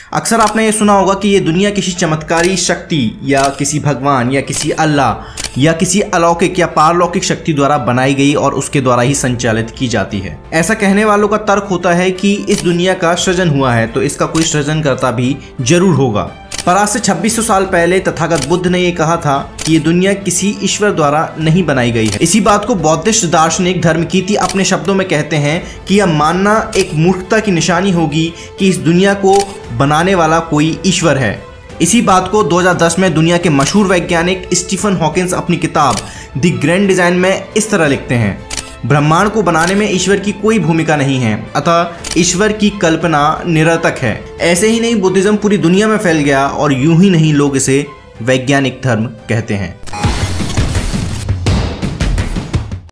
अक्सर आपने ये सुना होगा कि ये दुनिया किसी चमत्कारी शक्ति या किसी भगवान या किसी अल्लाह या किसी अलौकिक या पारलौकिक शक्ति द्वारा बनाई गई और उसके द्वारा ही संचालित की जाती है। ऐसा कहने वालों का तर्क होता है कि इस दुनिया का सृजन हुआ है तो इसका कोई सृजनकर्ता भी जरूर होगा। पर आज से 2600 साल पहले तथागत बुद्ध ने यह कहा था कि ये दुनिया किसी ईश्वर द्वारा नहीं बनाई गई है। इसी बात को बौद्धिस्ट दार्शनिक धर्मकीर्ति अपने शब्दों में कहते हैं कि यह मानना एक मूर्खता की निशानी होगी कि इस दुनिया को बनाने वाला कोई ईश्वर है। इसी बात को 2010 में दुनिया के मशहूर वैज्ञानिक स्टीफन हॉकिंस अपनी किताब द ग्रैंड डिजाइन में इस तरह लिखते हैं, ब्रह्मांड को बनाने में ईश्वर की कोई भूमिका नहीं है, अतः ईश्वर की कल्पना निरर्थक है। ऐसे ही नहीं, बुद्धिज्म पूरी दुनिया में फैल गया और यूं ही नहीं लोग इसे वैज्ञानिक धर्म कहते हैं।